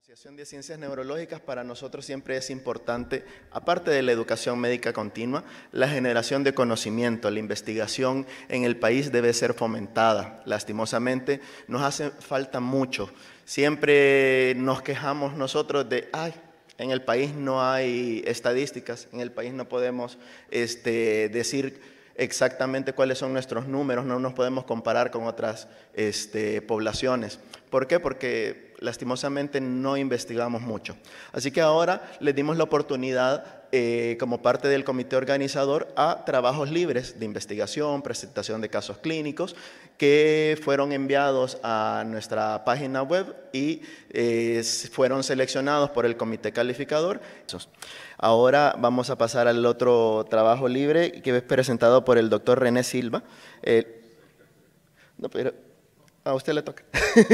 Asociación de Ciencias Neurológicas para nosotros siempre es importante, aparte de la educación médica continua, la generación de conocimiento. La investigación en el país debe ser fomentada. Lastimosamente nos hace falta mucho. Siempre nos quejamos nosotros de, en el país no hay estadísticas, en el país no podemos decir exactamente cuáles son nuestros números, no nos podemos comparar con otras poblaciones. ¿Por qué? Porque lastimosamente no investigamos mucho. Así que ahora les dimos la oportunidad, como parte del comité organizador, a trabajos libres de investigación, presentación de casos clínicos, que fueron enviados a nuestra página web y fueron seleccionados por el comité calificador. Ahora vamos a pasar al otro trabajo libre que es presentado por el doctor René Silva. No, pero a usted le toca.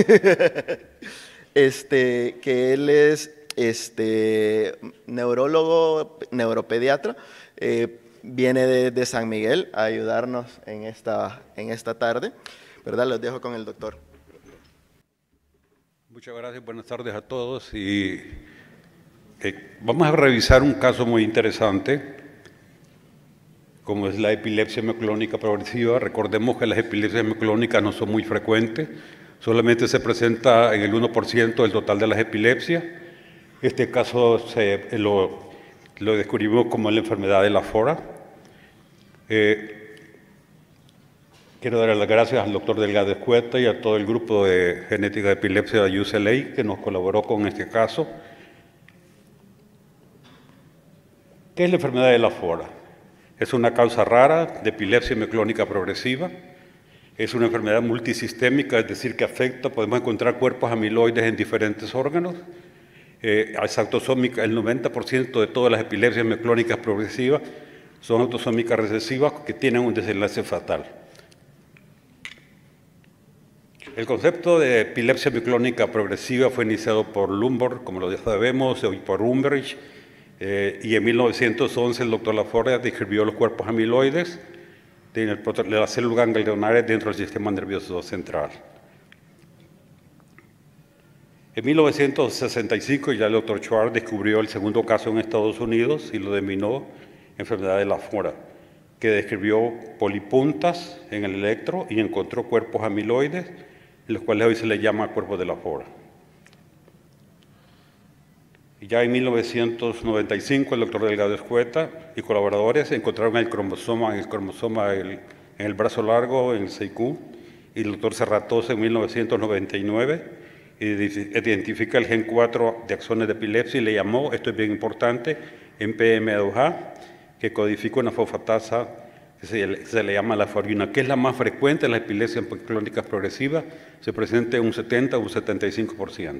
Que él es neurólogo, neuropediatra, viene de San Miguel a ayudarnos en esta tarde, ¿verdad? Los dejo con el doctor. Muchas gracias, buenas tardes a todos. Vamos a revisar un caso muy interesante, como es la epilepsia hemioclónica progresiva. Recordemos que las epilepsias hemioclónicas no son muy frecuentes, solamente se presenta en el 1% del total de las epilepsias. Este caso lo descubrimos como la enfermedad de la FORA. Quiero dar las gracias al doctor Delgado Escueta y a todo el grupo de genética de epilepsia de UCLA que nos colaboró con este caso. ¿Qué es la enfermedad de la FORA? Es una causa rara de epilepsia hemioclónica progresiva. Es una enfermedad multisistémica, es decir, que afecta, podemos encontrar cuerpos amiloides en diferentes órganos. Es autosómica, el 90% de todas las epilepsias hemioclónicas progresivas son autosómicas recesivas que tienen un desenlace fatal. El concepto de epilepsia hemioclónica progresiva fue iniciado por Lundborg, como lo ya sabemos, y por Umbrich, y en 1911 el doctor Laforgue describió los cuerpos amiloides de las células ganglionares dentro del sistema nervioso central. En 1965 ya el doctor Schwartz descubrió el segundo caso en Estados Unidos y lo denominó enfermedad de la FORA, que describió polipuntas en el electro y encontró cuerpos amiloides, en los cuales hoy se le llama cuerpos de la FORA. Ya en 1995 el doctor Delgado Escueta y colaboradores encontraron el cromosoma en el brazo largo, en el CIQ, y el doctor Serratosa en 1999 identifica el gen 4 de axones de epilepsia y le llamó, esto es bien importante, MPM2A, que codifica una fosfatasa que se le llama la forina, que es la más frecuente en las epilepsias hemioclónicas progresivas, se presenta en un 70 o un 75%.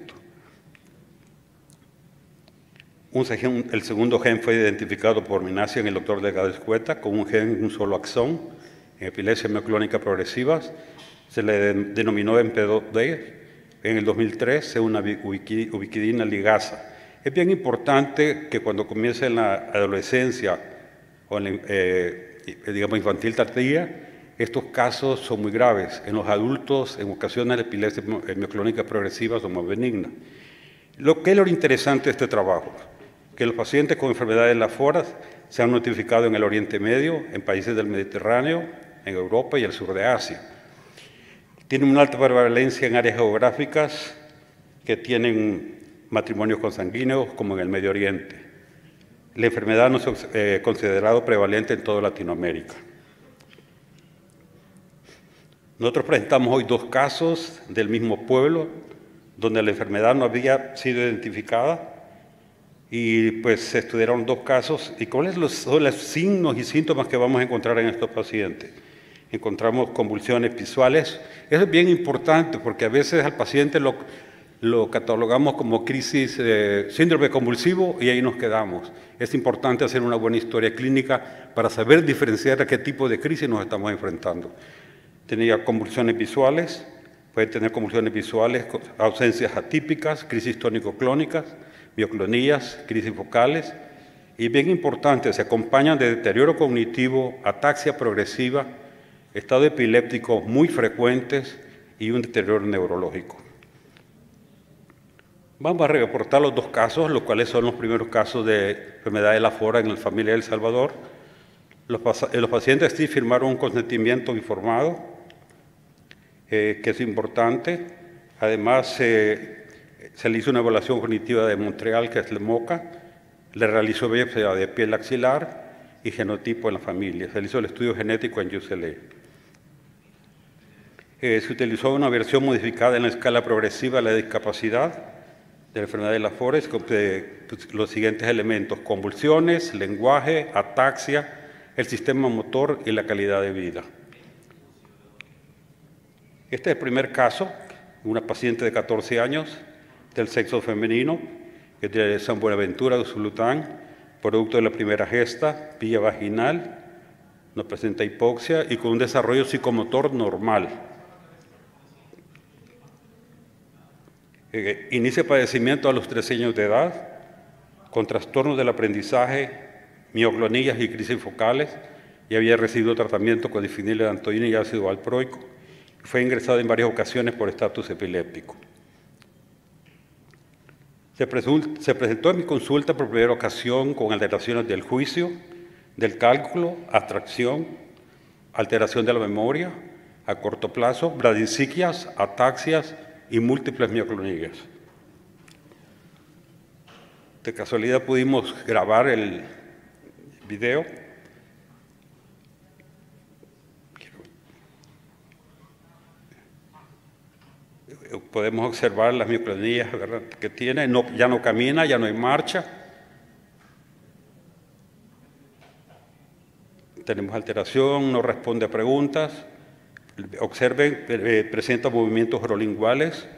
El segundo gen fue identificado por Minasio en el doctor Delgado Escueta con un gen, un solo axón, en epilepsia hemioclónica progresivas, se le denominó MP2D, en el 2003 es una ubiquidina ligasa. Es bien importante que cuando comience en la adolescencia o en digamos infantil tardía, estos casos son muy graves. En los adultos, en ocasiones, la epilepsia hemioclónica progresiva son más benignas. ¿Qué es lo interesante de este trabajo? Que los pacientes con enfermedades de la FORA se han notificado en el Oriente Medio, en países del Mediterráneo, en Europa y el sur de Asia. Tienen una alta prevalencia en áreas geográficas que tienen matrimonios consanguíneos, como en el Medio Oriente. La enfermedad no es considerada prevalente en toda Latinoamérica. Nosotros presentamos hoy dos casos del mismo pueblo, donde la enfermedad no había sido identificada, y pues se estudiaron dos casos. ¿Y cuáles son los signos y síntomas que vamos a encontrar en estos pacientes? Encontramos convulsiones visuales. Eso es bien importante porque a veces al paciente lo catalogamos como crisis, síndrome convulsivo, y ahí nos quedamos. Es importante hacer una buena historia clínica para saber diferenciar a qué tipo de crisis nos estamos enfrentando. Tenía convulsiones visuales, puede tener convulsiones visuales, ausencias atípicas, crisis tónico-clónicas, mioclonías, crisis focales, y bien importante, se acompañan de deterioro cognitivo, ataxia progresiva, estado epiléptico muy frecuentes y un deterioro neurológico. Vamos a reportar los dos casos, los cuales son los primeros casos de enfermedad de la fora en la familia de El Salvador. Los pacientes sí firmaron un consentimiento informado, que es importante. Además, se le hizo una evaluación cognitiva de Montreal, que es la MOCA, le realizó biopsia de piel axilar y genotipo en la familia. Se le hizo el estudio genético en UCLA. Se utilizó una versión modificada en la escala progresiva de la discapacidad de la enfermedad de la fora, con los siguientes elementos: convulsiones, lenguaje, ataxia, el sistema motor y la calidad de vida. Este es el primer caso, una paciente de 14 años del sexo femenino, que es de San Buenaventura de Usulután, producto de la primera gesta, vía vaginal, no presenta hipoxia y con un desarrollo psicomotor normal. Inicia padecimiento a los 13 años de edad, con trastornos del aprendizaje, mioclonillas y crisis focales, y había recibido tratamiento con difenilidantoína y ácido valproico. Fue ingresado en varias ocasiones por estatus epiléptico. Se presentó en mi consulta por primera ocasión con alteraciones del juicio, del cálculo, abstracción, alteración de la memoria a corto plazo, bradisiquias, ataxias y múltiples mioclonillas. De casualidad pudimos grabar el video. Podemos observar las mioclonillas, ¿verdad?, que tiene. Ya no camina, ya no hay marcha. Tenemos alteración, no responde a preguntas. Observen, presenta movimientos orolinguales.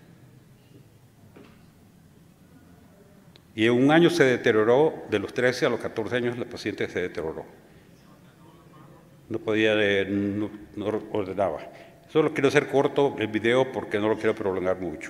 Y en un año se deterioró, de los 13 a los 14 años la paciente se deterioró. No podía, no ordenaba. Solo quiero hacer corto el video porque no lo quiero prolongar mucho.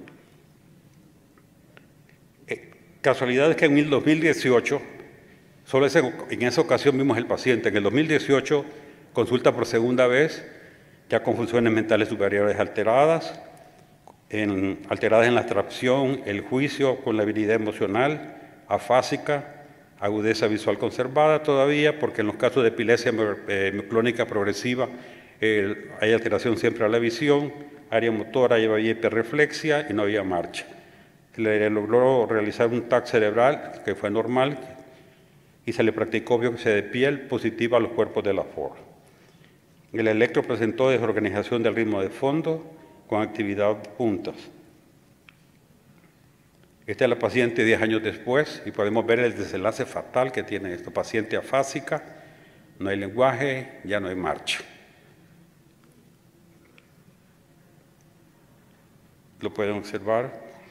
Casualidad es que en el 2018, solo en esa ocasión vimos el paciente. En el 2018 consulta por segunda vez, ya con funciones mentales superiores alteradas, alteradas en la abstracción, el juicio, con la habilidad emocional, afásica, agudeza visual conservada todavía, porque en los casos de epilepsia clónica progresiva hay alteración siempre a la visión, área motora, había hiperreflexia y no había marcha. Le logró realizar un TAC cerebral, que fue normal, y se le practicó biopsia de piel positiva a los cuerpos de la fora. El electro presentó desorganización del ritmo de fondo con actividad puntas. Esta es la paciente 10 años después y podemos ver el desenlace fatal que tiene esta paciente afásica, no hay lenguaje, ya no hay marcha. Lo pueden observar.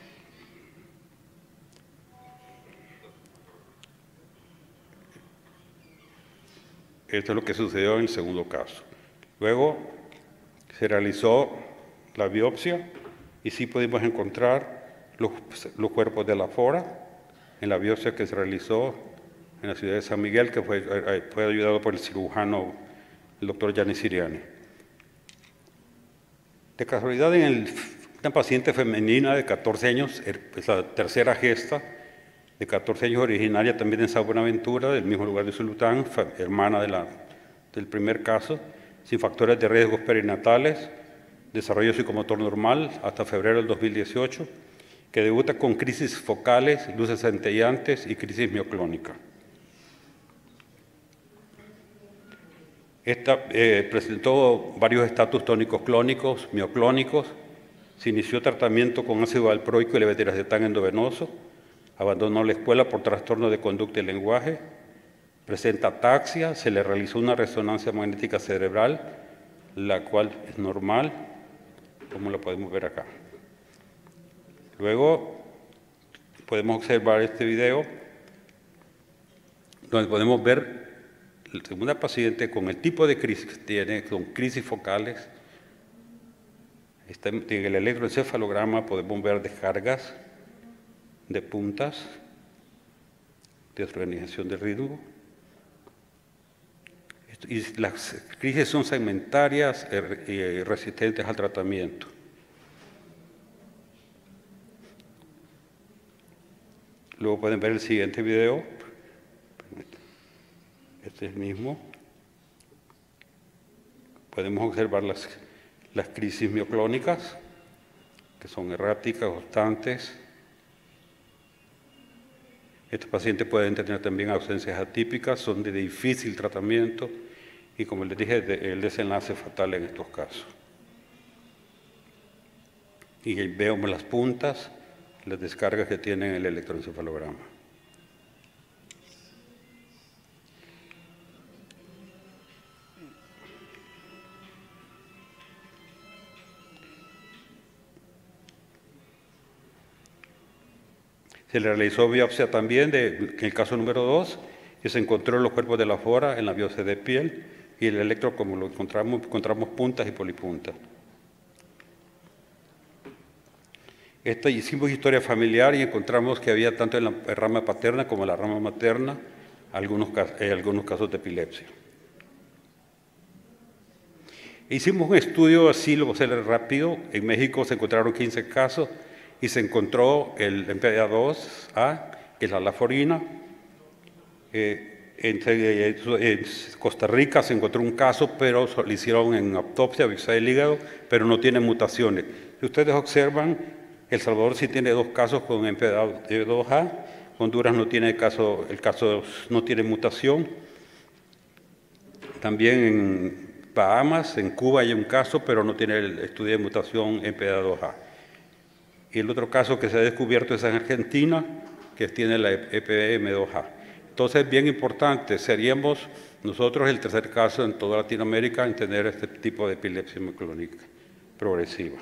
Esto es lo que sucedió en el segundo caso. Luego se realizó la biopsia y sí pudimos encontrar los cuerpos de la fora en la biopsia que se realizó en la ciudad de San Miguel, que fue ayudado por el cirujano, el doctor Gianni Siriani. De casualidad, una paciente femenina de 14 años, es la tercera gesta, de 14 años, originaria también en San Buenaventura, del mismo lugar de Usulután, hermana del primer caso, sin factores de riesgos perinatales, desarrollo psicomotor normal hasta febrero del 2018, que debuta con crisis focales, luces centelleantes y crisis mioclónica. Esta presentó varios estatus tónicos clónicos, mioclónicos, se inició tratamiento con ácido valproico y levetiracetam endovenoso, abandonó la escuela por trastorno de conducta y lenguaje, presenta ataxia, se le realizó una resonancia magnética cerebral, la cual es normal, como lo podemos ver acá. Luego podemos observar este video, donde podemos ver la segunda paciente con el tipo de crisis que tiene, con crisis focales. En el electroencefalograma podemos ver descargas de puntas, desorganización del ritmo. Y las crisis son segmentarias y resistentes al tratamiento. Luego pueden ver el siguiente video. Este es el mismo. Podemos observar las crisis mioclónicas, que son erráticas, constantes. Estos pacientes pueden tener también ausencias atípicas, son de difícil tratamiento y, como les dije, el desenlace fatal en estos casos. Y vemos las puntas, las descargas que tiene el electroencefalograma. Se le realizó biopsia también en el caso número 2, que se encontró en los cuerpos de la fora en la biopsia de piel, y el electro, como lo encontramos puntas y polipuntas. Hicimos historia familiar y encontramos que había tanto en la rama paterna como en la rama materna algunos casos de epilepsia. Hicimos un estudio así, lo voy a hacer rápido. En México se encontraron 15 casos y se encontró el MPA2A, que es la laforina. En Costa Rica se encontró un caso, pero le hicieron en autopsia, biopsia del hígado, pero no tiene mutaciones. Si ustedes observan, El Salvador sí tiene 2 casos con MPA2A, Honduras no tiene caso, el caso no tiene mutación. También en Bahamas, en Cuba hay un caso, pero no tiene el estudio de mutación MPA2A. Y el otro caso que se ha descubierto es en Argentina, que tiene la EPM2A. Entonces, bien importante, seríamos nosotros el tercer caso en toda Latinoamérica en tener este tipo de epilepsia mioclónica progresiva.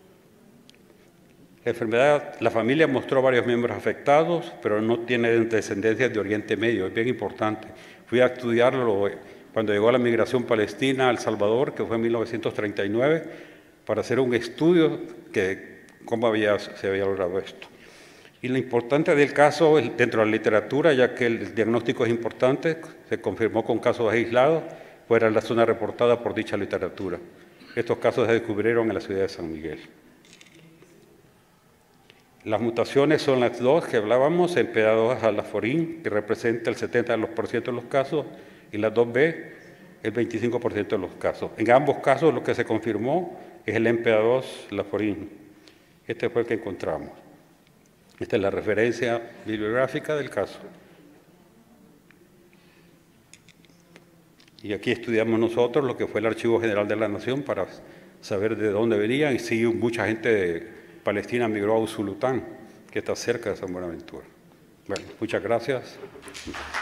La enfermedad, la familia mostró varios miembros afectados, pero no tiene descendencia de Oriente Medio, es bien importante. Fui a estudiarlo cuando llegó la migración palestina a El Salvador, que fue en 1939, para hacer un estudio de cómo se había logrado esto. Y lo importante del caso dentro de la literatura, ya que el diagnóstico es importante, se confirmó con casos aislados, fuera de la zona reportada por dicha literatura. Estos casos se descubrieron en la ciudad de San Miguel. Las mutaciones son las 2 que hablábamos, MPA2A laforin, que representa el 70% de los casos, y la 2B, el 25% de los casos. En ambos casos lo que se confirmó es el MPA2 laforin. Este fue el que encontramos. Esta es la referencia bibliográfica del caso. Y aquí estudiamos nosotros lo que fue el Archivo General de la Nación para saber de dónde venían, y sí, mucha gente de Palestina migró a Usulután, que está cerca de San Buenaventura. Bueno, muchas gracias.